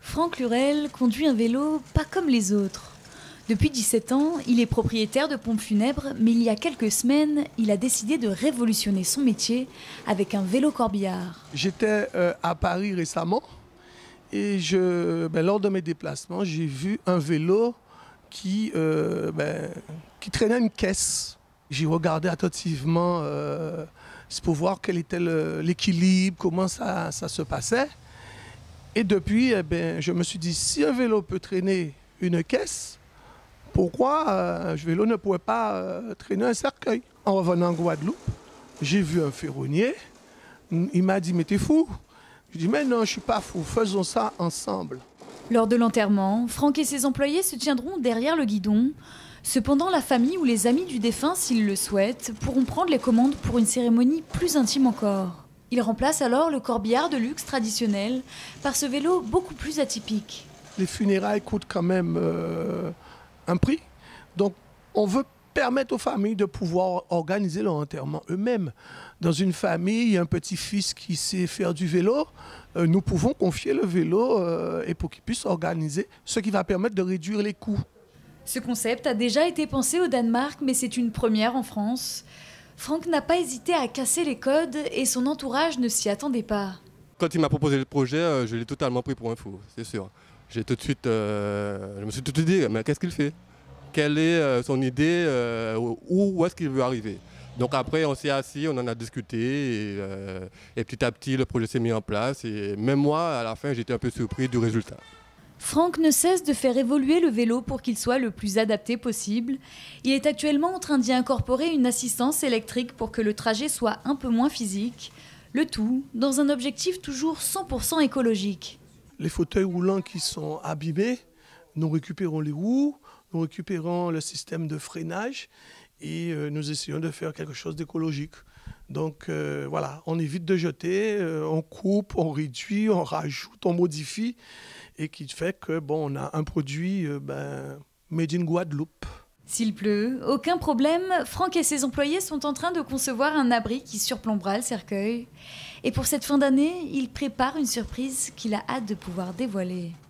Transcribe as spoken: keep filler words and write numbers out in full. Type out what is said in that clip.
Franck Lurel conduit un vélo pas comme les autres. Depuis dix-sept ans, il est propriétaire de pompes funèbres, mais il y a quelques semaines, il a décidé de révolutionner son métier avec un vélo corbillard. J'étais euh, à Paris récemment et je, ben, lors de mes déplacements, j'ai vu un vélo qui, euh, ben, qui traînait une caisse. J'ai regardé attentivement euh, pour voir quel était le, l'équilibre, comment ça, ça se passait. Et depuis, eh ben, je me suis dit, si un vélo peut traîner une caisse, pourquoi euh, un vélo ne pourrait pas euh, traîner un cercueil? En revenant en Guadeloupe, j'ai vu un ferronnier. Il m'a dit, mais t'es fou? Je dis, mais non, je ne suis pas fou, faisons ça ensemble. Lors de l'enterrement, Franck et ses employés se tiendront derrière le guidon. Cependant, la famille ou les amis du défunt, s'ils le souhaitent, pourront prendre les commandes pour une cérémonie plus intime encore. Il remplace alors le corbillard de luxe traditionnel par ce vélo beaucoup plus atypique. Les funérailles coûtent quand même euh, un prix. Donc, on veut permettre aux familles de pouvoir organiser leur enterrement eux-mêmes. Dans une famille, il y a un petit-fils qui sait faire du vélo. Euh, nous pouvons confier le vélo euh, et pour qu'il puisse organiser, ce qui va permettre de réduire les coûts. Ce concept a déjà été pensé au Danemark, mais c'est une première en France. Franck n'a pas hésité à casser les codes et son entourage ne s'y attendait pas. Quand il m'a proposé le projet, je l'ai totalement pris pour un fou, c'est sûr. J'ai tout de suite, euh, je me suis tout de suite dit, mais qu'est-ce qu'il fait? Quelle est euh, son idée? euh, Où, où est-ce qu'il veut arriver? Donc après, on s'est assis, on en a discuté et, euh, et petit à petit, le projet s'est mis en place. Et même moi, à la fin, j'étais un peu surpris du résultat. Franck ne cesse de faire évoluer le vélo pour qu'il soit le plus adapté possible. Il est actuellement en train d'y incorporer une assistance électrique pour que le trajet soit un peu moins physique. Le tout dans un objectif toujours cent pour cent écologique. Les fauteuils roulants qui sont abîmés, nous récupérons les roues, nous récupérons le système de freinage et euh, nous essayons de faire quelque chose d'écologique. Donc euh, voilà, on évite de jeter, euh, on coupe, on réduit, on rajoute, on modifie et qui fait que bon, on a un produit euh, ben, made in Guadeloupe. S'il pleut, aucun problème, Franck et ses employés sont en train de concevoir un abri qui surplombera le cercueil. Et pour cette fin d'année, il prépare une surprise qu'il a hâte de pouvoir dévoiler.